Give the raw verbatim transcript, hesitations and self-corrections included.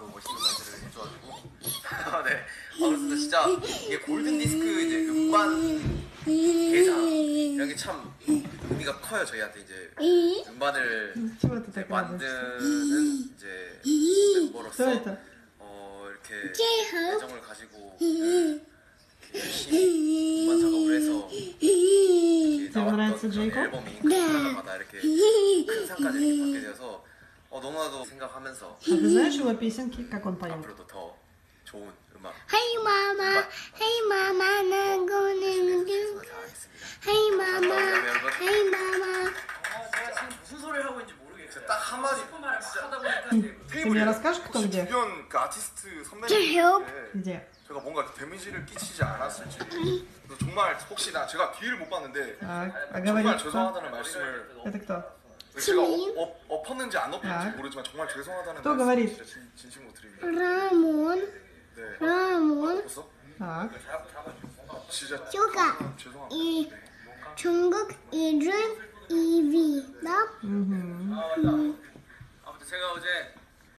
멋있는 말들을 해줘가지고 네. 어, 그래서 진짜 이게 골든 디스크 이제 음반 대상 이런 게 참 의미가 커요. 저희한테 이제 음반을 이제 만드는 이제 멤버로서 어 이렇게 애정을 가지고 열심히 음반 작업을 해서 나왔던 앨범이 하나마다 이렇게 큰 상까지 이렇게 받게 되어서 어, 너무나도 생각하면서 앞으로도 더 좋은 음악 Hey mama, hey mama, I'm gonna do. Hey mama, hey mama. 제가 지금 무슨 소리를 하고 있는지 모르겠어요. 딱 한마디 싶은 말을 막 하다 보니까 Ты мне расскажешь, кто где? 주변 그 아티스트 To 선배님한테 help. Где? 제가 뭔가 데미지를 끼치지 않았을지 그래서 정말 혹시나 제가 뒤를 못 봤는데 Так, а 정말 говорит кто? 죄송하다는 말씀을 Это кто? 제가 엎, 엎, 엎었는지 안 엎었는지 아. 모르지만 정말 죄송하다는 또 말씀을 говорит. 진짜 진, 진심으로 드립니다. Ramon, 네. Ramon, 엎었어? Так. 진짜 Suga, 죄송합니다. и 네. Jungkook, и Dream, и V.